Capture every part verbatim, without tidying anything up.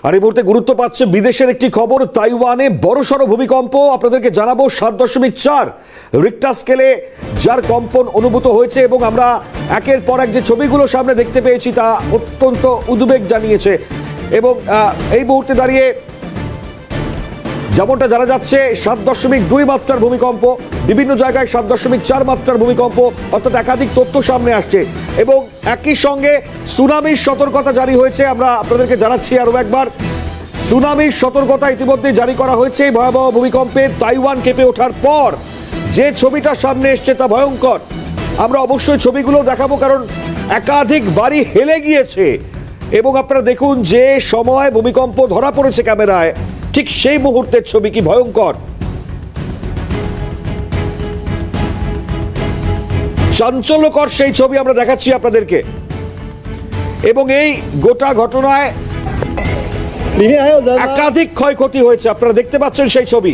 আর এই মুহূর্তে গুরুত্ব পাচ্ছে বিদেশের একটি খবর। তাইওয়ানে বড়সড় ভূমিকম্প, আপনাদেরকে জানাবো সাত দশমিক চার রিক্টার স্কেলে যার কম্পন অনুভূত হয়েছে এবং আমরা একের পর এক যে ছবিগুলো সামনে দেখতে পেয়েছি তা অত্যন্ত উদ্বেগ জানিয়েছে। এবং এই মুহূর্তে দাঁড়িয়ে যেমনটা জানা যাচ্ছে সাত দশমিক দুই মাত্রার ভূমিকম্প, বিভিন্ন জায়গায় সাত দশমিক চার মাত্রার ভূমিকম্প, অর্থাৎ একাধিক তথ্য সামনে আসছে এবং একই সঙ্গে সুনামির সতর্কতা জারি হয়েছে। আমরা আপনাদেরকে জানাচ্ছি আরও একবার, সুনামির সতর্কতা ইতিমধ্যে জারি করা হয়েছে। ভয়াবহ ভূমিকম্পে তাইওয়ান কেঁপে ওঠার পর যে ছবিটা সামনে এসছে তা ভয়ঙ্কর। আমরা অবশ্যই ছবিগুলো দেখাবো, কারণ একাধিক বাড়ি হেলে গিয়েছে এবং আপনারা দেখুন যে সময় ভূমিকম্প ধরা পড়েছে ক্যামেরায়, ঠিক সেই মুহূর্তের ছবি কি ভয়ঙ্কর। চাঞ্চল্যকর সেই ছবি আমরা দেখাচ্ছি আপনাদেরকে এবং এই গোটা ঘটনায় একাধিক ক্ষয়ক্ষতি হয়েছে, আপনারা দেখতে পাচ্ছেন সেই ছবি।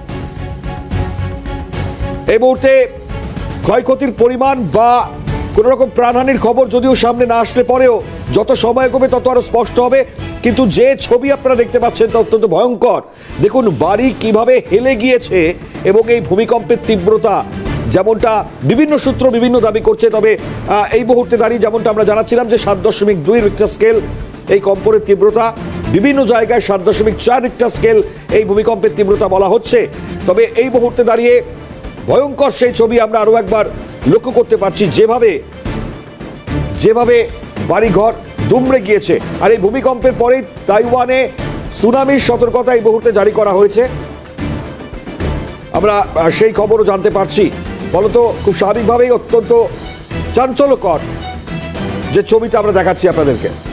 এই মুহূর্তে ক্ষয়ক্ষতির পরিমাণ বা কোন রকম প্রাণহানির খবর যদিও সামনে না আসলে পরেও যত সময় এগোবে তত আরো স্পষ্ট হবে, কিন্তু যে ছবি আপনারা দেখতে পাচ্ছেন তা অত্যন্ত ভয়ঙ্কর। দেখুন বাড়ি কিভাবে হেলে গিয়েছে এবং এই ভূমিকম্পের তীব্রতা যেমনটা বিভিন্ন সূত্র বিভিন্ন দাবি করছে, তবে এই মুহূর্তে দাঁড়িয়ে যেমনটা আমরা জানাচ্ছিলাম যে সাত দশমিক দুই রিক্টার স্কেল এই কম্পনের তীব্রতা, বিভিন্ন জায়গায় সাত দশমিক চার রিক্টার স্কেল এই ভূমিকম্পের তীব্রতা বলা হচ্ছে। তবে এই মুহূর্তে দাঁড়িয়ে ভয়ঙ্কর সেই ছবি আমরা আরো একবার লক্ষ্য করতে পারছি, যেভাবে যেভাবে বাড়িঘর দুমড়ে গিয়েছে। আর এই ভূমিকম্পের পরেই তাইওয়ানে সুনামির সতর্কতা এই মুহূর্তে জারি করা হয়েছে, আমরা সেই খবরও জানতে পারছি। ফলত খুব স্বাভাবিকভাবেই অত্যন্ত চাঞ্চল্যকর যে ছবিটা আমরা দেখাচ্ছি আপনাদেরকে।